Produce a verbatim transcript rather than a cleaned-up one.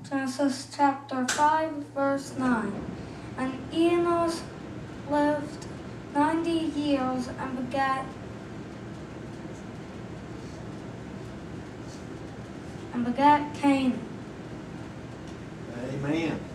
Genesis chapter five, verse nine. And Enos lived ninety years and begat and begat Canaan. Amen.